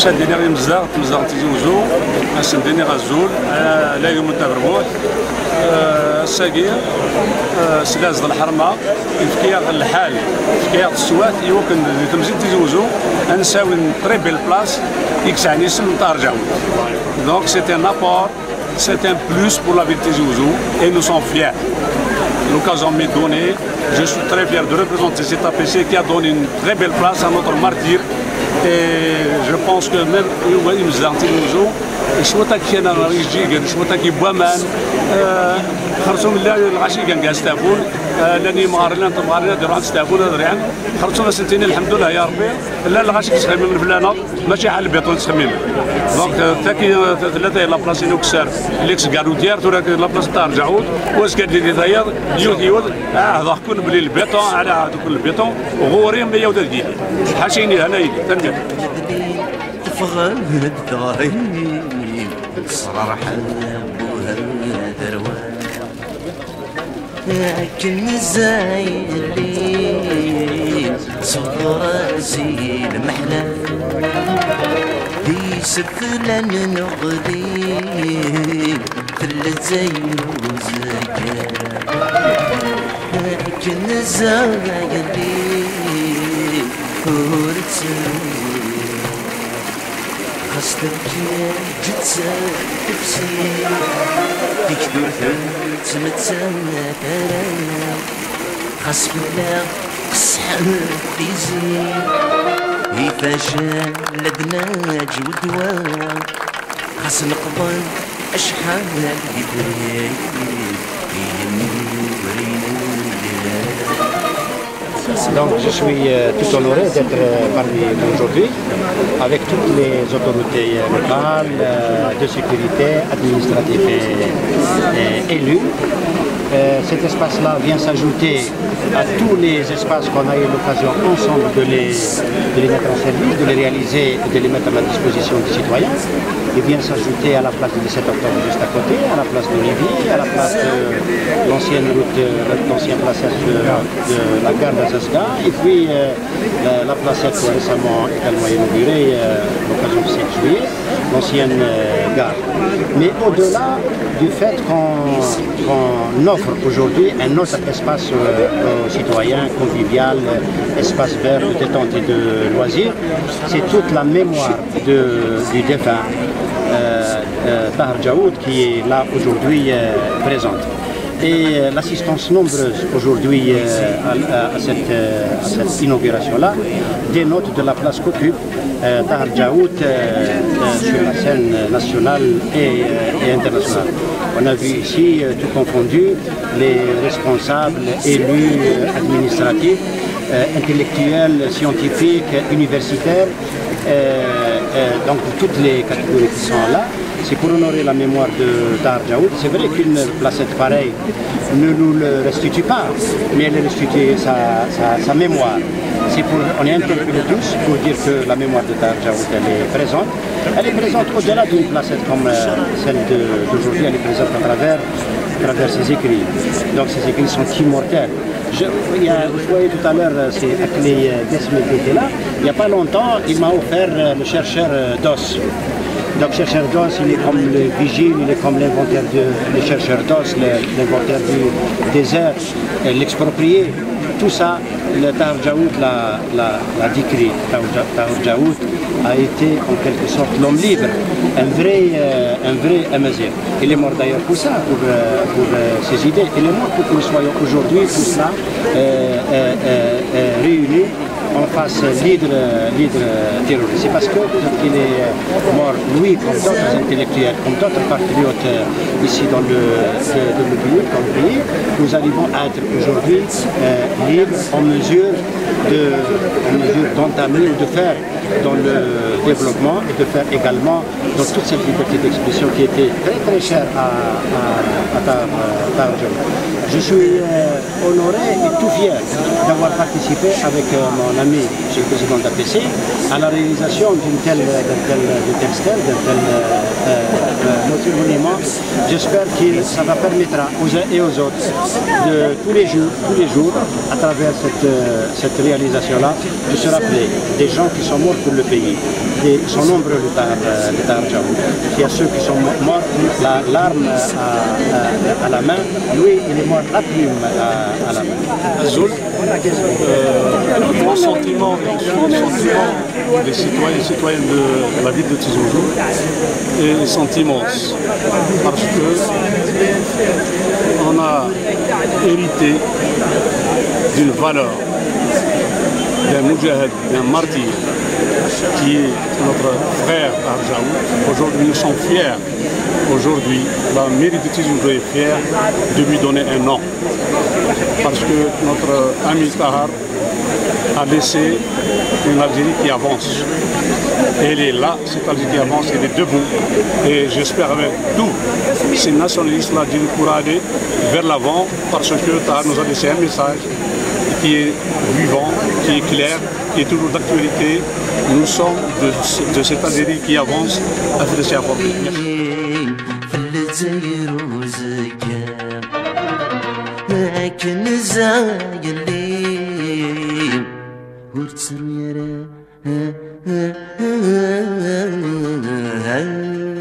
شاديني غير مزاغ تيزي وزو سنديني غزول لا يوم الربوح الساقية سلاز الحرمة يفكيا الحال يفكيا السوات يوكن تمزيد تيزي وزو نساوي نطريبي البلاص يكسعني اسم نطار جاوي دونك سيتي ان ابور c'est un plus pour la ville de Tizi Ouzou et nous sommes fiers. L'occasion m'est donnée, je suis très fier de représenter cet APC qui a donné une très belle place à notre martyr et je pense que même Tizi Ouzou شوطا كاين ريجي شوطا كي بوامان خرجوا لا العشي كان كاع ستافون لاني مغارنا ديروا عند ستافون دريان خرجوا سنتين الحمد لله يا ربي لا العشي كتخمم من بلانا ماشي حال البيطون تخمم دونك تاكي ثلاثه لا بلاصه نوكسار ليكس كاروتير تورا لا بلاصه تاع رجعود واش كدير داير يوث هذا كون بلي البيطون على هذوك البيطون غوري 130 كيلو حاشيني انا تنمير تفغل الدارين صراحة بوها دروان لكن الزايرين صغرى زي المحلى دي سفلان نغدي ثلث زين وزكاة لكن الزايرين ورتسين خاصتك جتسا تفسير تكدور تمتسا ترانا خاص بلا قصحان تيزي يفاشا لدنا جودوا خاص نقبل أشحال يدري Donc je suis tout honoré d'être parmi vous aujourd'hui avec toutes les autorités locales, de sécurité, administratives et élus. Cet espace-là vient s'ajouter à tous les espaces qu'on a eu l'occasion ensemble de les mettre en service, de les réaliser et de les mettre à la disposition des citoyens. Il vient s'ajouter à la place du 17 octobre juste à côté, à la place d'Olivier, à la place de l'ancienne route, l'ancienne placette de la gare d'Azazga, et puis la placette récemment également inaugurée, l'occasion du 7 juillet, l'ancienne gare. Mais au-delà du fait qu'on offre aujourd'hui un autre espace aux citoyens, convivial, espace vert de détente et de loisirs, c'est toute la mémoire du défunt Tahar Djaoud qui est là aujourd'hui présente. Et l'assistance nombreuse aujourd'hui à cette inauguration-là dénote de la place qu'occupe Tahar Djaoud sur la scène nationale et internationale. On a vu ici, tout confondu, les responsables, élus, administratifs, intellectuels, scientifiques, universitaires, donc toutes les catégories qui sont là. C'est pour honorer la mémoire de Tahar Djaoud. C'est vrai qu'une placette pareille ne nous le restitue pas, mais elle restitue sa mémoire. On est interpellé tous pour dire que la mémoire de Tahar Djaoud elle est présente. Elle est présente au-delà d'une placette comme celle d'aujourd'hui, elle est présente à travers ses écrits. Donc ces écrits sont immortels. Vous voyez tout à l'heure, c'est Akli Desmi qui était là. Il n'y a pas longtemps, il m'a offert le chercheur d'os. Donc chercheur d'os, il est comme le vigile, il est comme l'inventaire le chercheur d'os, l'inventaire du désert, l'exproprié. Tout ça, le Tahar Djaoud l'a décrit. Tahar Djaoud a été en quelque sorte l'homme libre, un vrai Amazigh. Il est mort d'ailleurs pour ça, pour ses idées. Il est mort pour que nous soyons aujourd'hui tous là, réunis en face l'hydre terroriste. C'est parce qu'il est mort, lui, comme d'autres intellectuels, comme d'autres patriotes ici dans le pays, nous arrivons à être aujourd'hui libres, en mesure d'entamer ou de faire dans le développement et de faire également dans toute cette liberté d'expression qui était très très chère à Tahar Djaoud. Je suis honoré et tout fier d'avoir participé avec mon ami, le président d'APC, à la réalisation d'une telle stèle, d'un tel monument. J'espère que ça va permettra aux uns et aux autres de tous les jours, à travers cette réalisation-là, de se rappeler des gens qui sont morts pour le pays, ils sont nombreux l'État Arjaoui. Il y a ceux qui sont morts, l'arme à la main, lui il est mort la plume à la main. Azul, mon sentiment des citoyens et citoyennes de la ville de Tizi Ouzou sont immenses parce que on a hérité d'une valeur, d'un moudjahid, d'un martyr qui est notre frère Arjaoui. Aujourd'hui, nous sommes fiers. Aujourd'hui, la mairie de Tizi Ouzou est fière de lui donner un nom. Parce que notre ami Tahar a laissé une Algérie qui avance. Et elle est là, cette Algérie qui avance, elle est debout. Et j'espère avec tous ces nationalistes l'Algérie pourra aller vers l'avant parce que Tahar nous a laissé un message qui est vivant, qui est clair, qui est toujours d'actualité. Nous sommes de cette Algérie qui avance à faire ses apports. Merci.